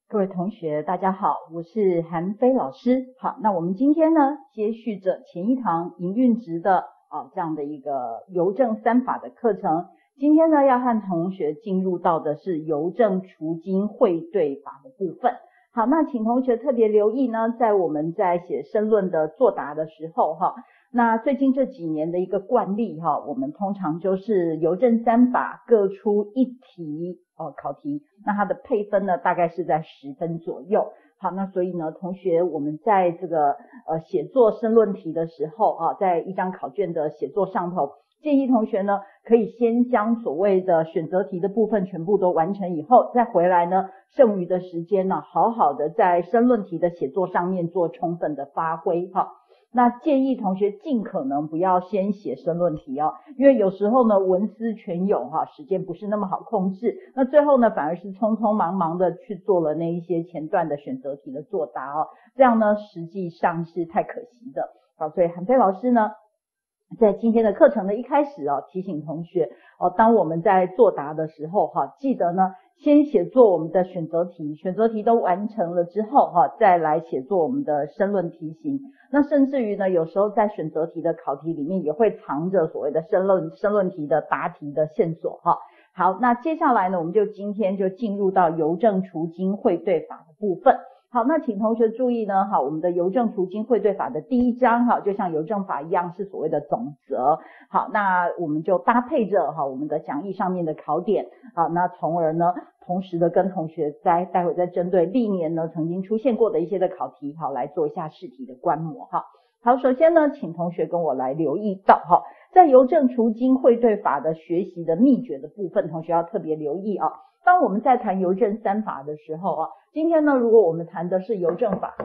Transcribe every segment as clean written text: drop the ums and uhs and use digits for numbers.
各位同学大家好，我是韩飞老师。好，那我们今天呢接续着前一堂营运值的这样的一个邮政三法的课程，今天呢要和同学进入到的是邮政储金汇兑法的部分。好，那请同学特别留意呢，在我们在写申论的作答的时候那最近这几年的一个惯例我们通常就是邮政三法各出一题考题，那它的配分呢大概是在10分左右。好，那所以呢同学我们在这个写作申论题的时候在一张考卷的写作上头，建议同学呢可以先将所谓的选择题的部分全部都完成以后，再回来呢剩余的时间呢好好的在申论题的写作上面做充分的发挥那建议同学尽可能不要先写申论题因为有时候呢文思泉涌时间不是那么好控制，那最后呢反而是匆匆忙忙的去做了那一些前段的选择题的作答这样呢实际上是太可惜的。好，所以韩飞老师呢在今天的课程的一开始提醒同学当我们在作答的时候记得呢先写作我们的选择题，选择题都完成了之后再来写作我们的申论题型。那甚至于呢有时候在选择题的考题里面也会藏着所谓的申论题的答题的线索好，那接下来呢我们今天就进入到邮政储金汇兑法的部分。好，那请同学注意呢我们的邮政储金汇兑法的第一章就像邮政法一样是所谓的总则。好，那我们就搭配着我们的讲义上面的考点那从而呢同时的跟同学待会再针对历年呢曾经出现过的一些的考题来做一下试题的观摩好，首先呢请同学跟我来留意到在邮政储金汇兑法的学习的秘诀的部分，同学要特别留意当我们在谈邮政三法的时候今天呢如果我们谈的是邮政法，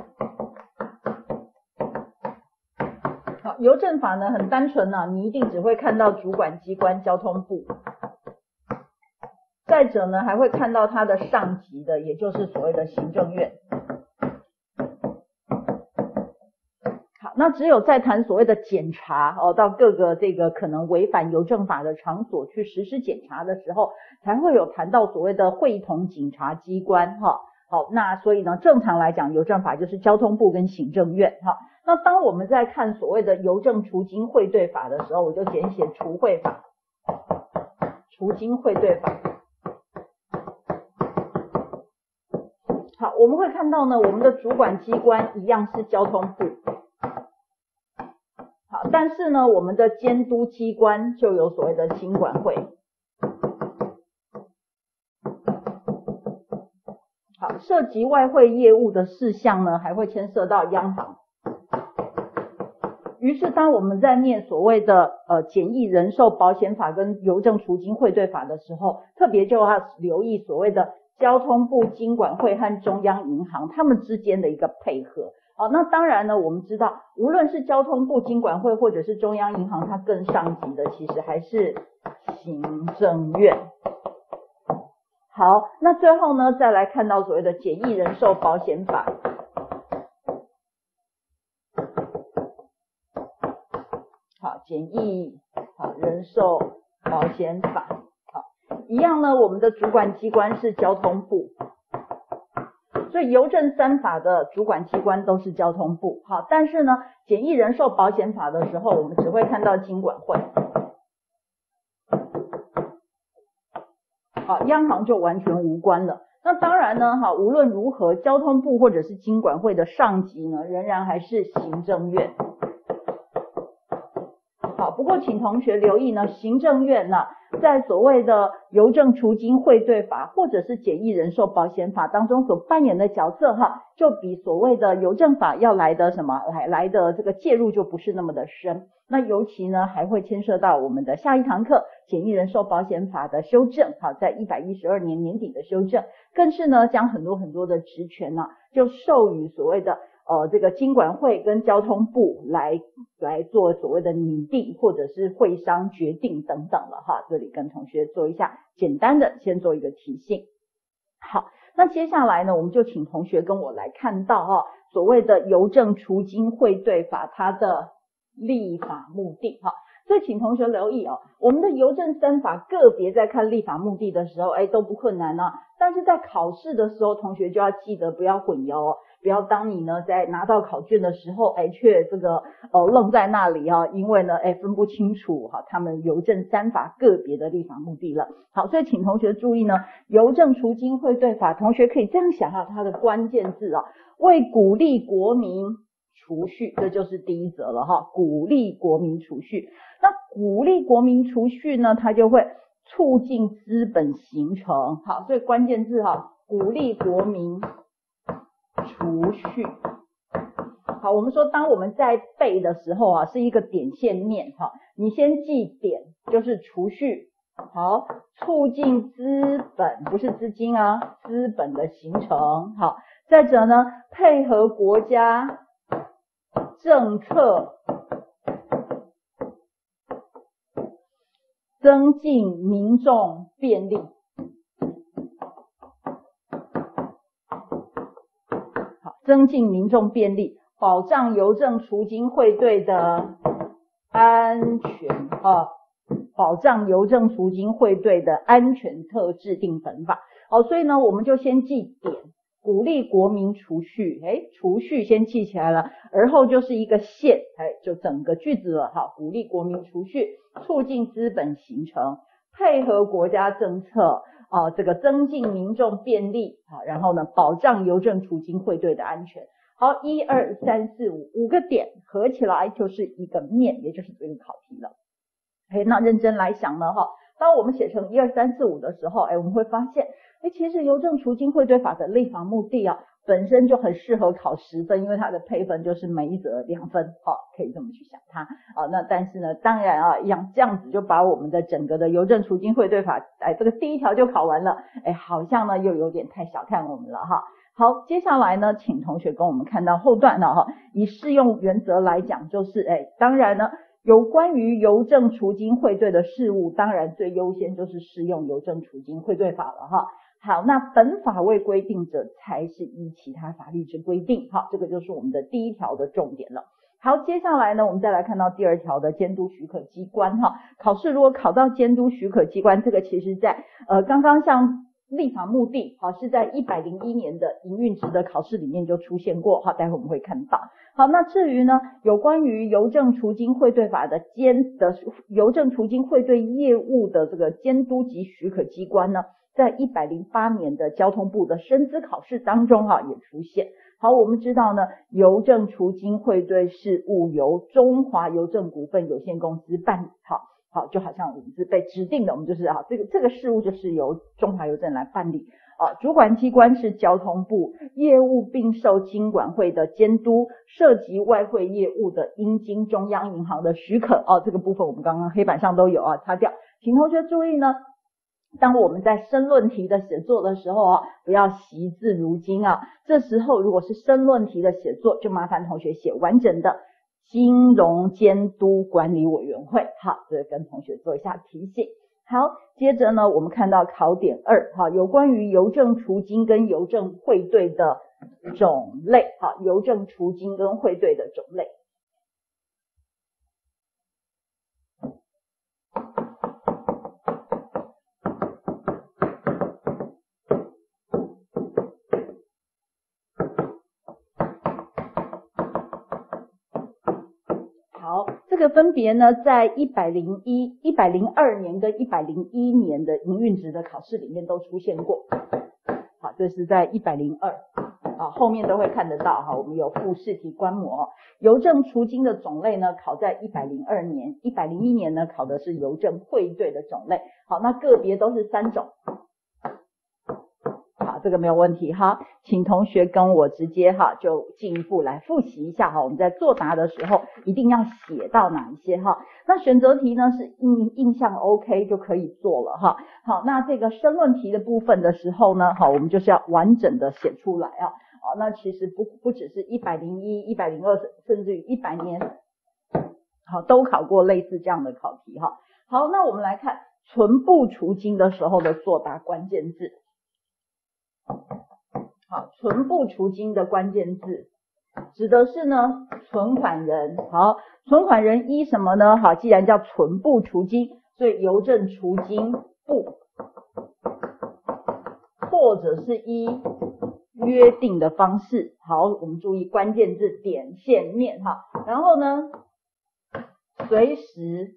好，邮政法呢很单纯你一定只会看到主管机关交通部，再者呢还会看到它的上级的，也就是所谓的行政院。好，那只有在谈所谓的检查到各个这个可能违反邮政法的场所去实施检查的时候，才会有谈到所谓的会同警察机关好，那所以呢正常来讲邮政法就是交通部跟行政院那当我们在看所谓的邮政储金汇兑法的时候，我就简写储汇法、储金汇兑法。好，我们会看到呢我们的主管机关一样是交通部，好，但是呢我们的监督机关就有所谓的金管会。好，涉及外汇业务的事项呢还会牵涉到央行。于是当我们在念所谓的简易人寿保险法跟邮政储金汇兑法的时候，特别就要留意所谓的交通部、金管会和中央银行他们之间的一个配合那当然呢我们知道无论是交通部、金管会或者是中央银行，它更上级的其实还是行政院。好，那最后呢再来看到所谓的简易人寿保险法。好，简易人寿保险法一样呢我们的主管机关是交通部，所以邮政三法的主管机关都是交通部好，但是呢简易人寿保险法的时候我们只会看到金管会好，央行就完全无关了。那当然呢无论如何交通部或者是金管会的上级呢仍然还是行政院。好，不过请同学留意呢行政院在所谓的邮政储金汇兑法或者是简易人寿保险法当中所扮演的角色就比所谓的邮政法要来的来的这个介入就不是那么的深。那尤其呢还会牵涉到我们的下一堂课简易人寿保险法的修正在112年年底的修正，更是呢将很多很多的职权就授予所谓的这个金管会跟交通部来做所谓的拟定或者是会商决定等等了这里跟同学做一下简单的先做一个提醒。好，那接下来呢我们就请同学跟我来看到所谓的邮政储金汇兑法它的立法目的所以请同学留意哦，我们的邮政三法个别在看立法目的的时候，都不困难啊。但是在考试的时候，同学就要记得不要混淆哦，不要当你呢在拿到考卷的时候，却这个愣在那里啊，因为呢分不清楚哈他们邮政三法个别的立法目的了。好，所以请同学注意呢，邮政储金汇兑法，同学可以这样想啊，它的关键字啊，为鼓励国民储蓄，这就是第一则了哈，鼓励国民储蓄。那鼓励国民储蓄呢，它就会促进资本形成。好，所以关键字哈，鼓励国民储蓄。好，我们说当我们在背的时候啊，是一个点线面哈，你先记点就是储蓄。好，促进资本不是资金啊，资本的形成。好，再者呢，配合国家政策，增进民众便利。好，增进民众便利，保障邮政储金汇兑的安全啊，保障邮政储金汇兑的安全特制定本法。好，所以呢，我们就先记点，鼓励国民储蓄，储蓄先记起来了，而后就是一个线，就整个句子了哈。鼓励国民储蓄，促进资本形成，配合国家政策，这个增进民众便利，然后呢，保障邮政储金汇兑的安全。好，1、2、3、4、5，5个点合起来就是一个面，也就是这个考题了。那认真来想呢，当我们写成1、2、3、4、5的时候，我们会发现，其实邮政储金汇兑法的立法目的啊，本身就很适合考10分，因为它的配分就是每一则2分，可以这么去想它。那但是呢，当然啊，这样子就把我们的整个的邮政储金汇兑法，这个第一条就考完了，好像呢又有点太小看我们了哈。好，接下来呢，请同学跟我们看到后段了哈。以适用原则来讲，就是当然呢，有关于邮政储金汇兑的事务，当然最优先就是适用邮政储金汇兑法了哈。好，那本法未规定者，才是依其他法律之规定。好，这个就是我们的第一条的重点了。好，接下来呢，我们再来看到第2条的监督许可机关哈。考试如果考到监督许可机关，这个其实在刚刚像立法目的是在101年的营运值的考试里面就出现过，待会我们会看到。好，那至于呢，有关于邮政储金汇兑法的邮政储金汇兑业务的这个监督及许可机关呢，在108年的交通部的生资考试当中也出现。好，我们知道呢，邮政储金汇兑事务由中华邮政股份有限公司办理。好，就好像我们是被指定的，我们就是这个事务就是由中华邮政来办理。主管机关是交通部，业务并受金管会的监督，涉及外汇业务的应经中央银行的许可。这个部分我们刚刚黑板上都有擦掉。请同学注意呢，当我们在申论题的写作的时候不要惜字如金这时候如果是申论题的写作，就麻烦同学写完整的金融监督管理委员会。好，这跟同学做一下提醒。好，接着呢，我们看到考点2，有关于邮政储金跟邮政汇兑的种类。邮政储金跟汇兑的种类。好，这个分别呢，在102年跟101年的营运值的考试里面都出现过。好，这是在102，后面都会看得到我们有附试题观摩。邮政储金的种类呢，考在102年，101年呢考的是邮政汇兑的种类。好，那个别都是3种。好，这个没有问题哈，请同学跟我直接就进一步来复习一下我们在作答的时候一定要写到哪一些那选择题呢是印象 OK 就可以做了好，那这个申论题的部分的时候呢，我们就是要完整的写出来那其实不只是101、102，甚至于100年都考过类似这样的考题好，那我们来看存部储金的时候的作答关键字。好，存部储金的关键字指的是呢存款人。好，存款人依什么呢？好，既然叫存部储金，所以邮政储金部，或者是依约定的方式。好，我们注意关键字点线面哈。然后呢，随时，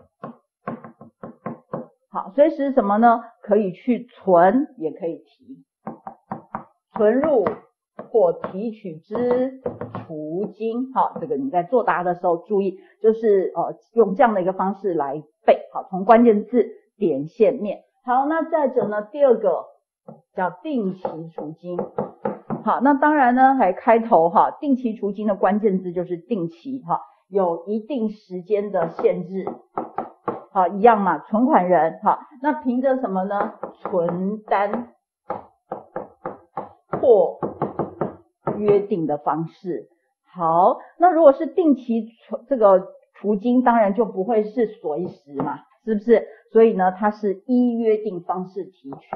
好，随时什么呢？可以去存，也可以提，存入或提取之储金。好，这个你在作答的时候注意，就是用这样的一个方式来背。好，从关键字点线面。好，那再者呢，第二个叫定期储金。好，那当然呢，还开头哈，定期储金的关键字就是定期哈，有一定时间的限制。好，一样嘛，存款人。好，那凭着什么呢？存单或约定的方式。好，那如果是定期这个储金，当然就不会是随时嘛，是不是？所以呢，它是依约定方式提取。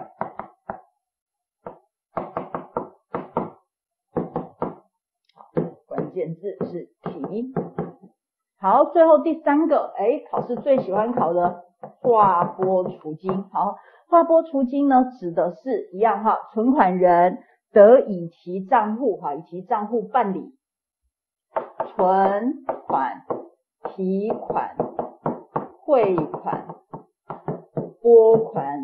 关键字是提。好，最后第三个，考试最喜欢考的划拨储金。好，划拨储金呢，指的是一样哈，存款人得以其账户哈，以其账户办理存款、提款、汇款、拨款、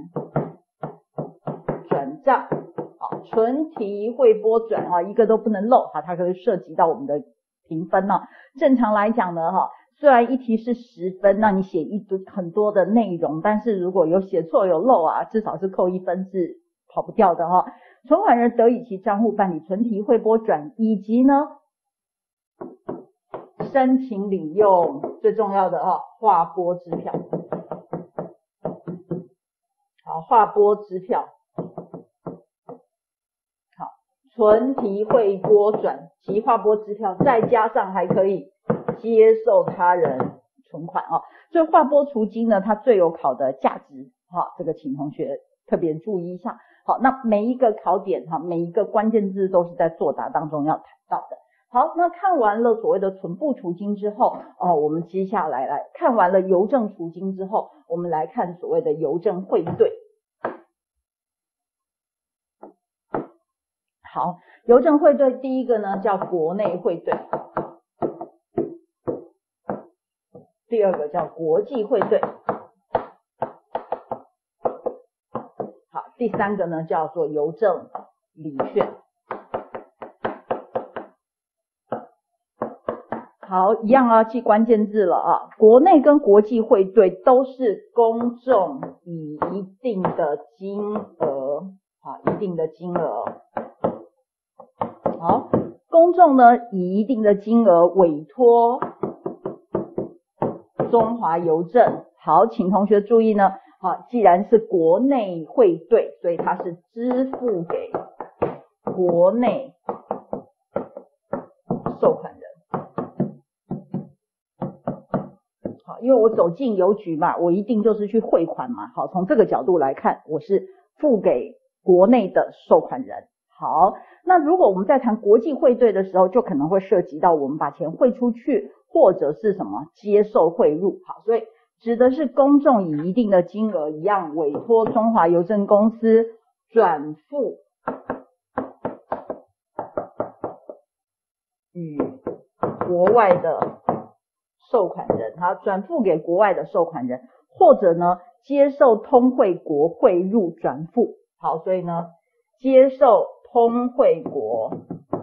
转账。好，存、提、汇、拨、转啊，一个都不能漏哈，它可以涉及到我们的评分呢。正常来讲呢，虽然一题是10分，那你写很多的内容，但是如果有写错有漏啊，至少是扣1分是跑不掉的哈。存款人得以其账户办理存、提、汇、拨、转，以及呢申请领用最重要的划拨支票。好，划拨支票。存、提、汇、拨、转及划拨支票，再加上还可以接受他人存款所以划拨储金呢，它最有考的价值这个请同学特别注意一下。好，那每一个考点每一个关键字都是在作答当中要谈到的。好，那看完了所谓的存部储金之后我们接下来看完了邮政储金之后，我们来看所谓的邮政汇兑。好，邮政汇兑第一个呢叫国内汇兑，第二个叫国际汇兑，好，第三个呢叫做邮政礼券。好，一样记关键字了国内跟国际汇兑都是公众以一定的金额一定的金额。好，公众呢以一定的金额委托中华邮政。好，请同学注意呢，既然是国内汇兑，所以它是支付给国内受款人。好，因为我走进邮局嘛，我一定就是去汇款嘛。好，从这个角度来看，我是付给国内的受款人。好，那如果我们在谈国际汇兑的时候，就可能会涉及到我们把钱汇出去，或者是什么接受汇入。好，所以指的是公众以一定的金额一样委托中华邮政公司转付与国外的受款人，好，转付给国外的受款人，或者呢接受通汇国汇入转付。好，所以呢接受通汇国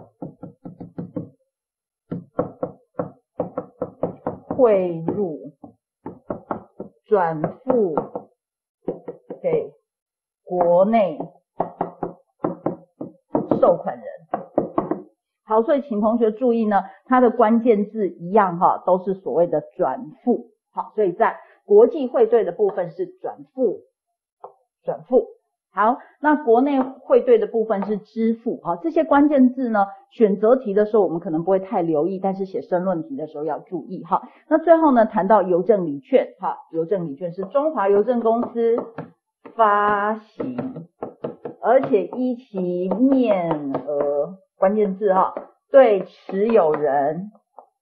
汇入转付给国内受款人。好，所以请同学注意呢，它的关键字一样都是所谓的转付。好，所以在国际汇兑的部分是转付。好，那国内汇兑的部分是支付。好，这些关键字呢，选择题的时候我们可能不会太留意，但是写申论题的时候要注意。好，那最后呢，谈到邮政礼券。好，邮政礼券是中华邮政公司发行，而且依其面额，关键字对持有人，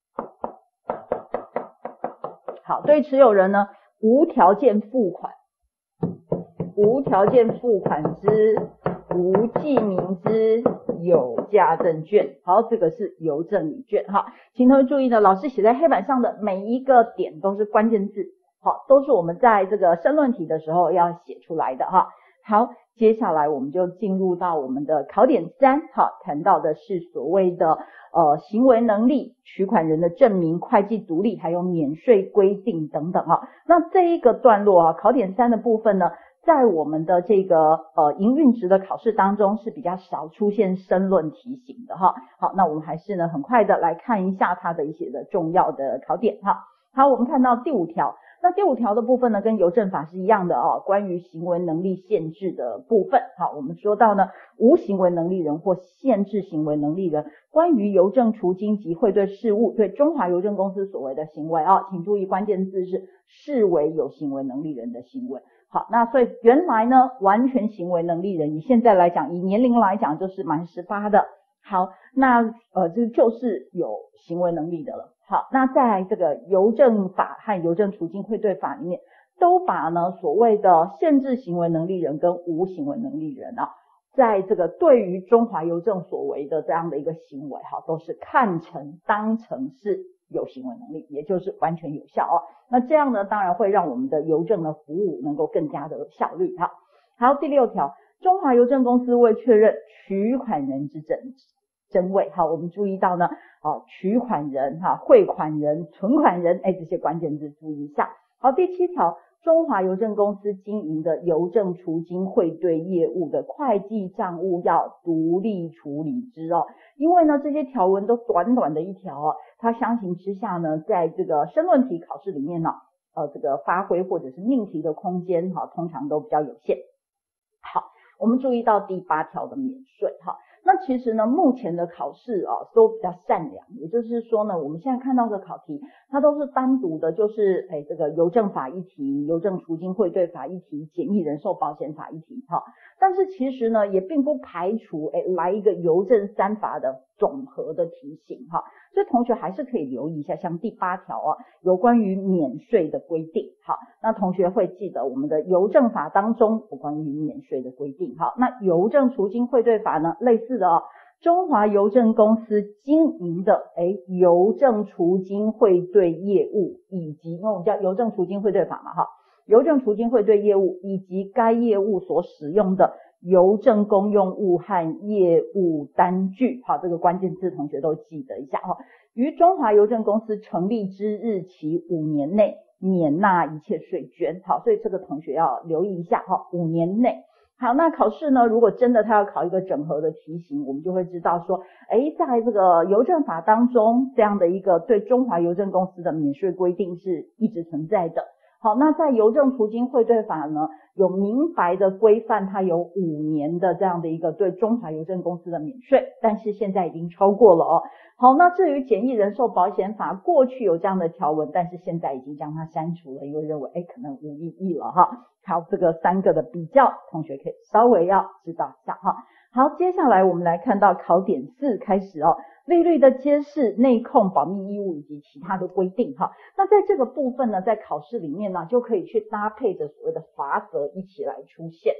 好，对持有人呢无条件付款，无条件付款之无记名之有价证券。好，这个是邮政礼券。好，请同学注意呢，老师写在黑板上的每一个点都是关键字，好，都是我们在这个申论题的时候要写出来的哈。好，接下来我们就进入到我们的考点3，好，谈到的是所谓的行为能力、取款人的证明、会计独立，还有免税规定等等啊。那这一个段落啊，考点3的部分呢，在我们的这个营运职的考试当中是比较少出现申论题型的哈。好，那我们还是呢很快的来看一下它的一些的重要的考点哈。好，我们看到第5条。那第5条的部分呢，跟邮政法是一样的哦，关于行为能力限制的部分。好，我们说到呢，无行为能力人或限制行为能力人，关于邮政储金及汇兑事务对中华邮政公司所为的行为哦，请注意关键字是视为有行为能力人的行为。好，那所以原来呢，完全行为能力人，以现在来讲，以年龄来讲，就是满18的。好，那这个就是有行为能力的了。好，那在这个邮政法和邮政储金汇兑法里面，都把呢所谓的限制行为能力人跟无行为能力人啊，在这个对于中华邮政所为的这样的一个行为哈，都是当成是有行为能力，也就是完全有效哦。那这样呢，当然会让我们的邮政的服务能够更加的效率哈。好，第6条，中华邮政公司为确认取款人之真伪，好，我们注意到呢，取款人哈、汇款人、存款人，这些关键字注意一下。好，第7条，中华邮政公司经营的邮政储金汇兑业务的会计账务要独立处理之哦。因为呢，这些条文都短短的一条哦，它相形之下呢，在这个申论题考试里面呢，这个发挥或者是命题的空间哈，通常都比较有限。好，我们注意到第8条的免税哈。那其实呢，目前的考试都比较善良，也就是说呢，我们现在看到的考题，它都是单独的，就是这个邮政法一题、邮政储金汇兑法一题、简易人寿保险法一题哈。但是其实呢，也并不排除来一个邮政3法的总和的题型哈。所以同学还是可以留意一下，像第8条有关于免税的规定。好，那同学会记得我们的邮政法当中有关于免税的规定。好，那邮政储金汇兑法呢，类似的中华邮政公司经营的邮政储金汇兑业务，以及因为我们叫邮政储金汇兑法嘛哈，邮政储金汇兑业务以及该业务所使用的邮政公用物和业务单据，好，这个关键字同学都记得一下哈。于中华邮政公司成立之日起5年内免纳一切税捐，好，所以这个同学要留意一下哈，5年内。好，那考试呢，如果真的他要考一个整合的题型，我们就会知道说，在这个邮政法当中，这样的一个对中华邮政公司的免税规定是一直存在的。好，那在邮政储金汇兑法呢，有明白的规范，它有5年的这样的一个对中华邮政公司的免税，但是现在已经超过了哦。好，那至于简易人寿保险法，过去有这样的条文，但是现在已经将它删除了，因为认为可能无意义了哈。好，这个3个的比较，同学可以稍微要知道一下哈。好，接下来我们来看到考点4开始哦，利率的揭示、内控保密义务以及其他的规定哈。那在这个部分呢，在考试里面呢，就可以去搭配着所谓的罚则一起来出现。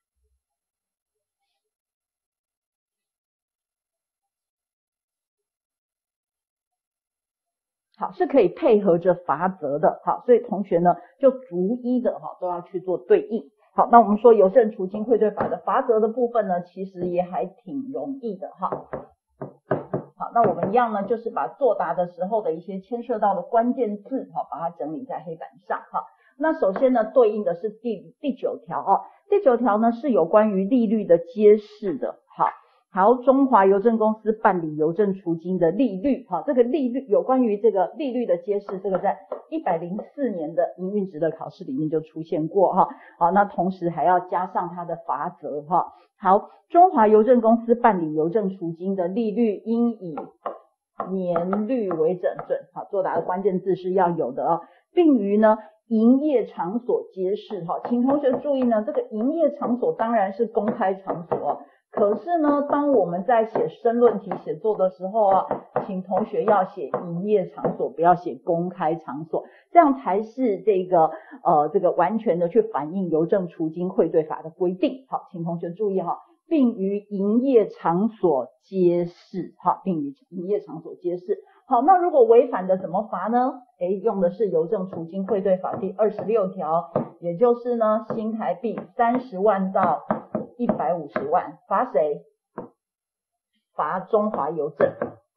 好，是可以配合着罚则的。好，所以同学呢就逐一的都要去做对应。好，那我们说邮政储金汇兑法的罚则的部分呢，其实也还挺容易的哈。好，那我们一样呢，就是把作答的时候的一些牵涉到的关键字把它整理在黑板上哈。那首先呢，对应的是第9条第9条呢是有关于利率的揭示的。好，中华邮政公司办理邮政储金的利率，这个利率有关于这个利率的揭示，这个在104年的营运职的考试里面就出现过哈。好，那同时还要加上它的罚则哈。好，中华邮政公司办理邮政储金的利率应以年率为整准。好，作答的关键字是要有的并于呢营业场所揭示。请同学注意呢，这个营业场所当然是公开场所可是呢，当我们在写申论题写作的时候啊，请同学要写营业场所，不要写公开场所，这样才是这个完全的去反映邮政储金汇兑法的规定。好，请同学注意哈，并于营业场所揭示。好，并于营业场所揭示。好，那如果违反的怎么罚呢？用的是邮政储金汇兑法第26条，也就是呢新台币30万到150万，罚谁？罚中华邮政。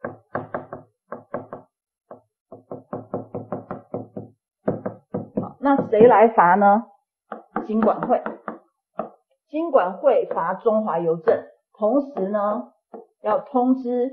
好，那谁来罚呢？金管会。金管会罚中华邮政，同时呢要通知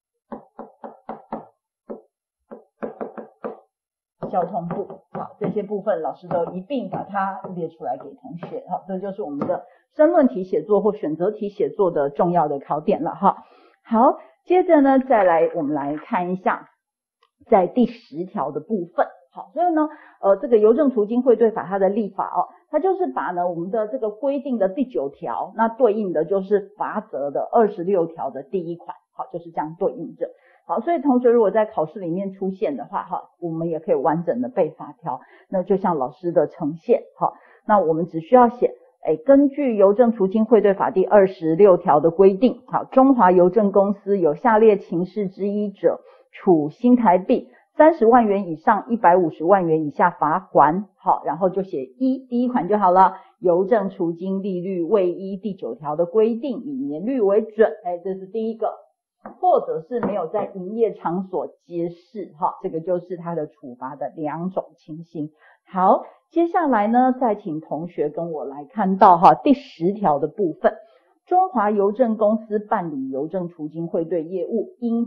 交通部。好，这些部分老师都一并把它列出来给同学。好，这就是我们的申论题写作或选择题写作的重要的考点了哈。好，接着呢再来我们来看一下在第10条的部分。好，所以呢这个邮政储金汇兑法它的立法它就是把呢我们的这个规定的第9条，那对应的就是罚则的26条的第1款。好，就是这样对应着。好，所以同学如果在考试里面出现的话，我们也可以完整的背法条，那就像老师的呈现。好，那我们只需要写根据邮政储金汇兑法第26条的规定，好，中华邮政公司有下列情事之一者，处新台币30万元以上150万元以下罚锾。好，然后就写第1款就好了。邮政储金利率未依第9条的规定，以年率为准。这是第一个。或者是没有在营业场所揭示，这个就是它的处罚的2种情形。好，接下来呢，再请同学跟我来看到第10条的部分。中华邮政公司办理邮政储金汇兑业务，应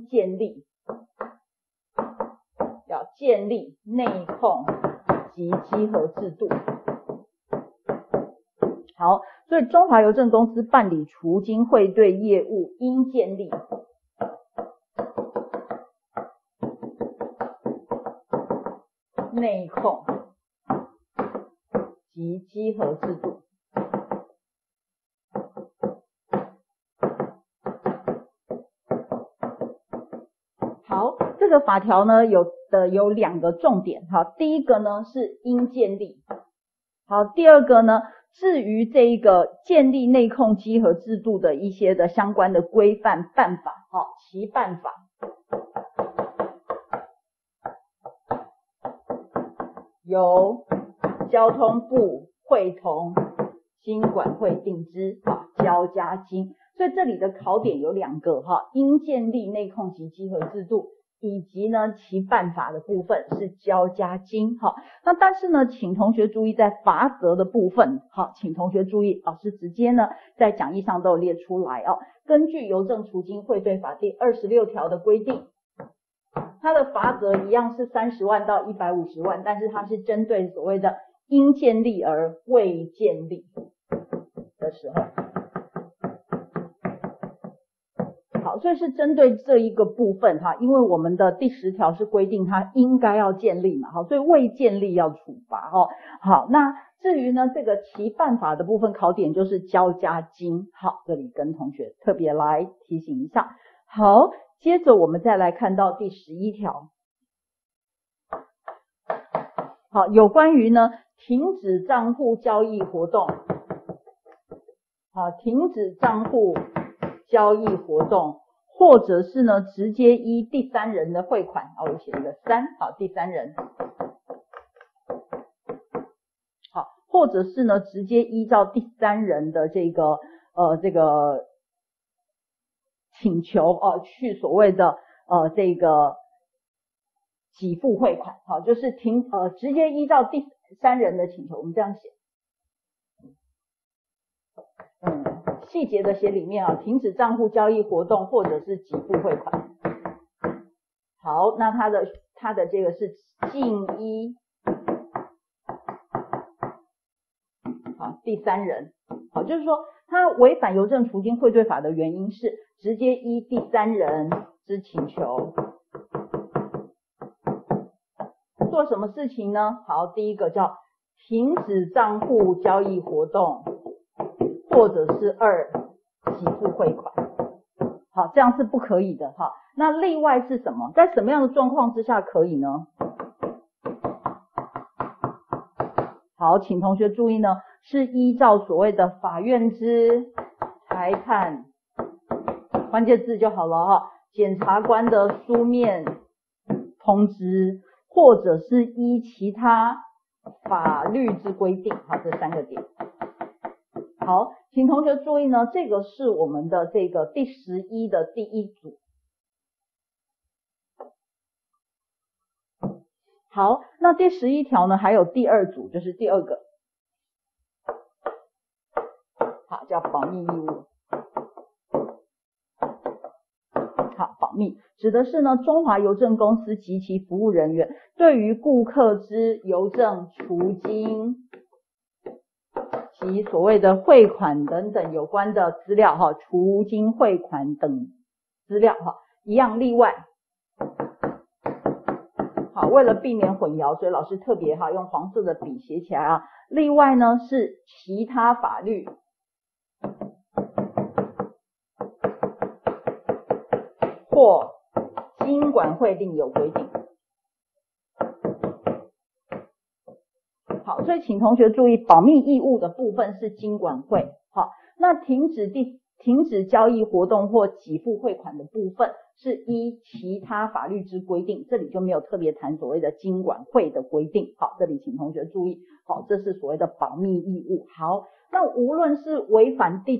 要建立内控及稽核制度。好，所以中华邮政公司办理储金汇兑业务，应建立内控及稽核制度。好，这个法条呢有2个重点。好，第一个呢是应建立。好，第二个呢，至于这一个建立内控稽核制度的一些的相关的规范办法，其办法由交通部会同金管会定之，交加金。所以这里的考点有2个，应建立内控及稽核制度，以及呢其办法的部分是交加金。那但是呢，请同学注意在罚则的部分，请同学注意，老师直接呢在讲义上都有列出来根据邮政储金汇兑法第26条的规定，它的罚则一样是30万到150万，但是它是针对所谓的应建立而未建立的时候。好，所以是针对这一个部分因为我们的第10条是规定它应该要建立嘛，所以未建立要处罚好，那至于呢这个其办法的部分，考点就是交加金。好，这里跟同学特别来提醒一下。好，接着我们再来看到第11条。好，有关于呢停止账户交易活动。好，停止账户交易活动，或者是呢直接依第3人的汇款，我写一个3，好，第3人。好，或者是呢直接依照第3人的这个请求去所谓的这个给付汇款。好，就是直接依照第3人的请求，我们这样写。细节的写里面停止账户交易活动或者是给付汇款。好，那它的这个是尽依第3人。好，就是说它违反邮政储金汇兑法的原因是直接依第3人之请求做什么事情呢？好，第一个叫停止账户交易活动，或者是2 给付汇款。好，这样是不可以的哈。那例外是什么？在什么样的状况之下可以呢？好，请同学注意呢，是依照所谓的法院之裁判，关键字就好了哈。检察官的书面通知，或者是依其他法律之规定。好，这3个点。好，请同学注意呢，这个是我们的这个第11的第一组。好，那第11条呢，还有第2组，就是第2个，好，叫保密义务。好，保密指的是呢，中华邮政公司及其服务人员对于顾客之邮政储金及所谓的汇款等等有关的资料哈，储金汇款等资料哈，一样例外。好，为了避免混淆，所以老师特别哈用黄色的笔写起来啊。例外呢是其他法律或金管会另有规定。好，所以请同学注意，保密义务的部分是金管会。好，那停止交易活动或给付汇款的部分是依其他法律之规定，这里就没有特别谈所谓的金管会的规定。好，这里请同学注意，好，这是所谓的保密义务。好，那无论是违反第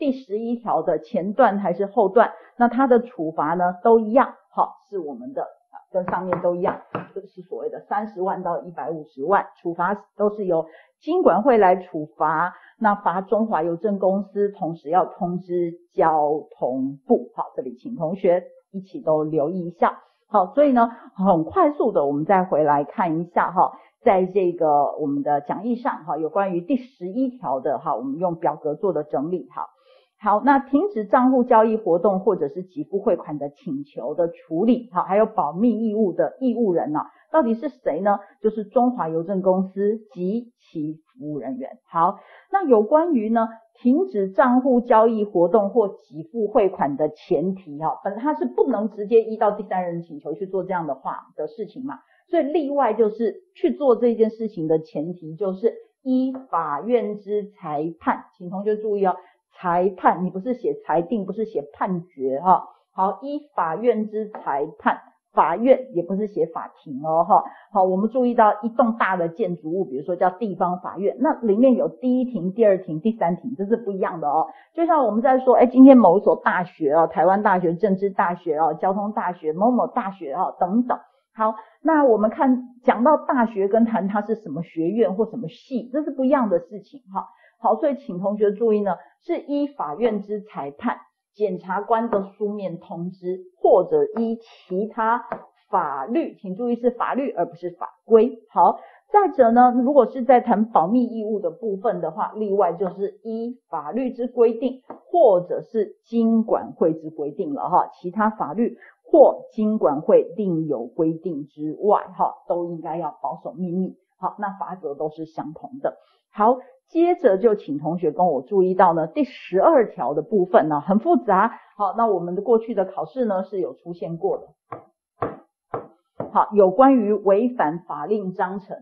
11条的前段还是后段，那它的处罚呢都一样，好，是我们的跟上面都一样，这个是所谓的30万到150万，处罚都是由金管会来处罚，那罚中华邮政公司，同时要通知交通部。好，这里请同学一起都留意一下。好，所以呢，很快速的我们再回来看一下哈，在这个我们的讲义上哈，有关于第11条的哈，我们用表格做的整理哈。好，那停止账户交易活动或者是给付汇款的请求的处理，好，还有保密义务的义务人呢，到底是谁呢？就是中华邮政公司及其服务人员。好，那有关于呢停止账户交易活动或给付汇款的前提哈，本来它是不能直接依照第三人请求去做这样的事情嘛，所以例外就是去做这件事情的前提就是依法院之裁判，请同学注意哦。裁判，你不是写裁定，不是写判决哈。好，依法院之裁判，法院也不是写法庭哦哈。好，我们注意到一栋大的建筑物，比如说叫地方法院，那里面有第一庭、第二庭、第三庭，这是不一样的哦。就像我们在说，今天某一所大学哦，台湾大学、政治大学哦、交通大学、某某大学哦等等。好，那我们讲到大学跟谈它是什么学院或什么系，这是不一样的事情哈。好，所以请同学注意呢，是依法院之裁判、检察官的书面通知，或者依其他法律，请注意是法律而不是法规。好，再者呢，如果是在谈保密义务的部分的话，例外就是依法律之规定，或者是金管会之规定了哈，其他法律或金管会另有规定之外哈，都应该要保守秘密。好，那法则都是相同的。好，接着就请同学跟我注意到呢，第12条的部分呢很复杂。好，那我们的过去的考试呢是有出现过的。好，有关于违反法令章程。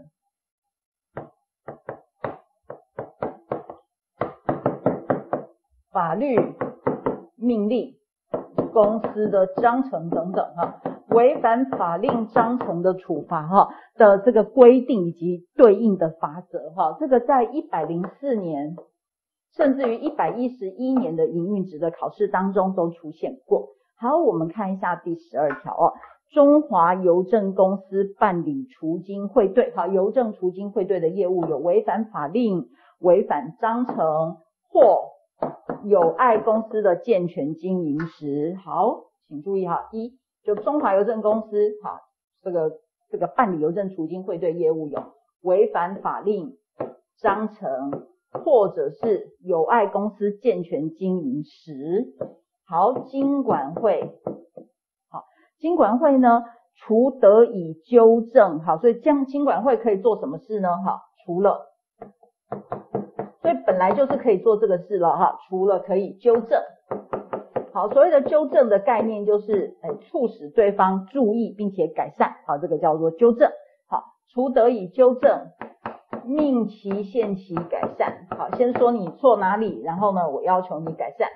法律、命令、公司的章程等等哈，违反法令章程的处罚哈的这个规定以及对应的罚则哈，这个在104年甚至于111年的营运职的考试当中都出现过。好，我们看一下第12条哦，中华邮政公司办理储金汇兑，好，邮政储金汇兑的业务有违反法令、违反章程或有碍公司的健全经营时，好，请注意哈，就中华邮政公司好，这个办理邮政储金汇兑业务有违反法令、章程或者是有碍公司健全经营时，好，金管会，好，金管会呢除得以纠正，好，所以金管会可以做什么事呢？好，除了，所以本来就是可以做这个事了哈，除了可以纠正， 好，所谓的纠正的概念就是促使对方注意并且改善，好，这个叫做纠正。好，除得以纠正，命其限期改善。好，先说你错哪里，然后呢，我要求你改善。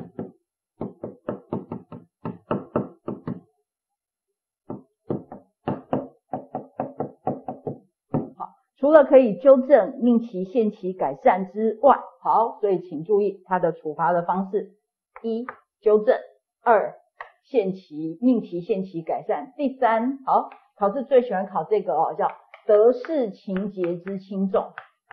好，除了可以纠正、命其限期改善之外，好，所以请注意它的处罚的方式：一、纠正；二、命其限期改善；第三，好，考试最喜欢考这个叫得失情节之轻重。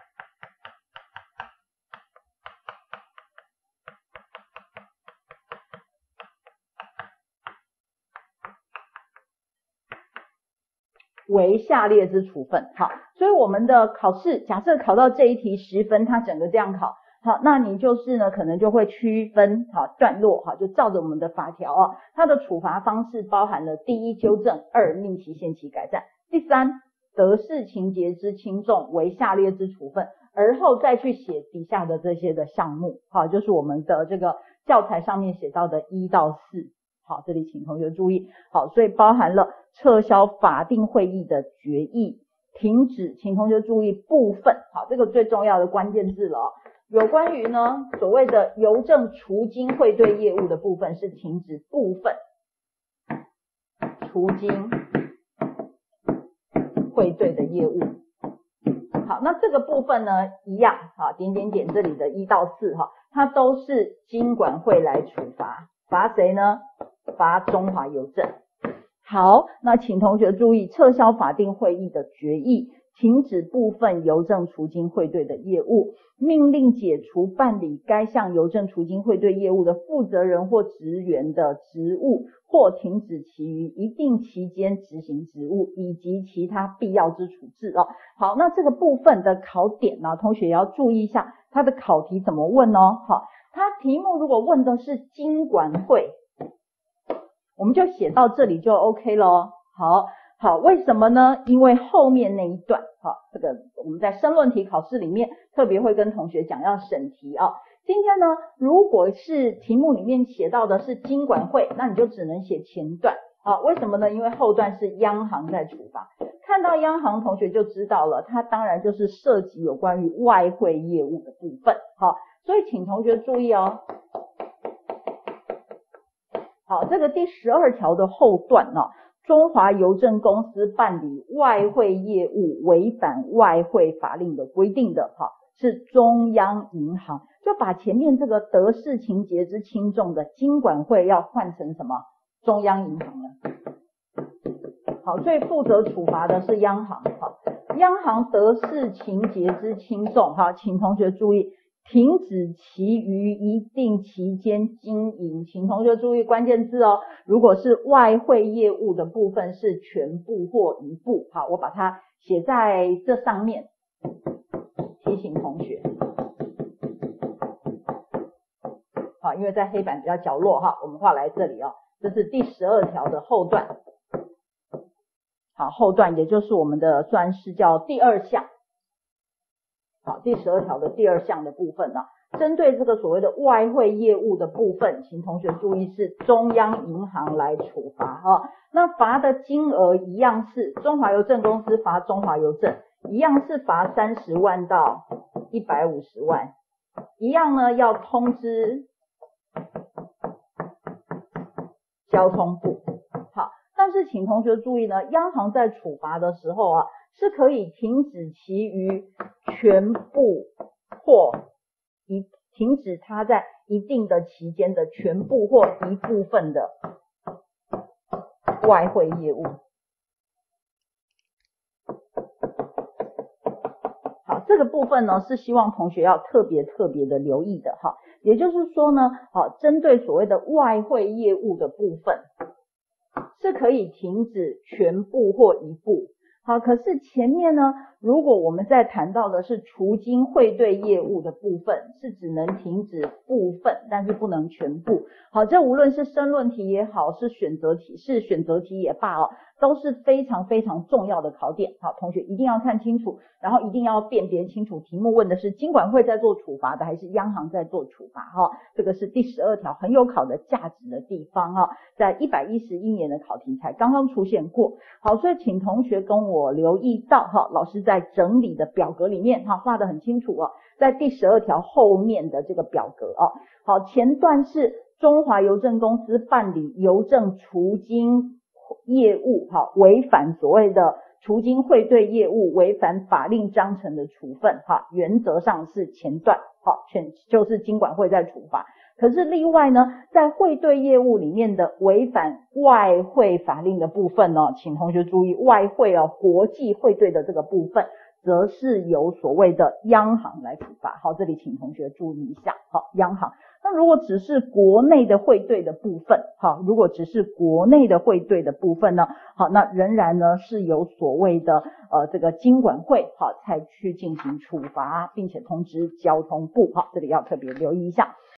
为下列之处分。好，所以我们的考试假设考到这一题10分，它整个这样考，好，那你就是呢可能就会区分好段落，好，就照着我们的法条它的处罚方式包含了第一纠正，二命其限期改善，第三得失情节之轻重为下列之处分，而后再去写底下的这些的项目，好，就是我们的这个教材上面写到的1到4。好，这里请同学注意，好，所以包含了撤销法定会议的决议，停止，请同学注意部分，好，这个最重要的关键字了有关于呢所谓的邮政储金汇兑业务的部分是停止部分储金汇兑的业务。好，那这个部分呢一样，好，点点点这里的1到4它都是金管会来处罚，罚谁呢？罚中华邮政。好，那请同学注意，撤销法定会议的决议，停止部分邮政储金汇兑的业务，命令解除办理该项邮政储金汇兑业务的负责人或职员的职务，或停止其于一定期间执行职务，以及其他必要之处置好，那这个部分的考点呢，同学也要注意一下，它的考题怎么问好，它题目如果问的是金管会，我们就写到这里就 OK 咯。好，为什么呢？因为后面那一段，这个我们在申论题考试里面特别会跟同学讲要审题今天呢，如果是题目里面写到的是金管会，那你就只能写前段为什么呢？因为后段是央行在处罚。看到央行同学就知道了，它当然就是涉及有关于外汇业务的部分。所以请同学注意好，这个第12条的后段中华邮政公司办理外汇业务违反外汇法令的规定的是中央银行，就把前面这个得失情节之轻重的金管会要换成什么？中央银行了。好，所以负责处罚的是央行。央行得失情节之轻重，请同学注意，停止其于一定期间经营，请同学注意关键字如果是外汇业务的部分是全部或一部，好，我把它写在这上面，提醒同学。好，因为在黑板比较角落我们画来这里这是第12条的后段。好，后段也就是我们的算是叫第2项。好，第12条的第2项的部分针对这个所谓的外汇业务的部分，请同学注意是中央银行来处罚那罚的金额一样是中华邮政公司罚中华邮政，一样是罚30万到150万，一样呢要通知交通部。好，但是请同学注意呢，央行在处罚的时候是可以停止其于全部或停止它在一定的期间的全部或一部分的外汇业务。好，这个部分呢是希望同学要特别的留意的也就是说呢，针对所谓的外汇业务的部分是可以停止全部或一部。好，可是前面呢，如果我们在谈到的是储金汇兑业务的部分，是只能停止部分，但是不能全部。好，这无论是申论题也好，是选择题也罢都是非常非常重要的考点。好，同学一定要看清楚，然后一定要辨别清楚题目问的是金管会在做处罚的还是央行在做处罚哈。这个是第12条很有考的价值的地方哈，在111年的考题才刚刚出现过。好，所以请同学跟我留意到哈，老师在整理的表格里面哈画得很清楚哦，在第12条后面的这个表格哦。好，前段是中华邮政公司办理邮政储金业务，好，违反所谓的储金汇兑业务，违反法令章程的处分，哈，原则上是前段，好，就是金管会在处罚。可是例外呢，在汇兑业务里面的违反外汇法令的部分呢，请同学注意，外汇哦，国际汇兑的这个部分，则是由所谓的央行来处罚。好，这里请同学注意一下，好，央行。那如果只是国内的汇兑的部分，好，如果只是国内的汇兑的部分呢，好，那仍然呢是由所谓的这个金管会好才去进行处罚，并且通知交通部，好，这里要特别留意一下。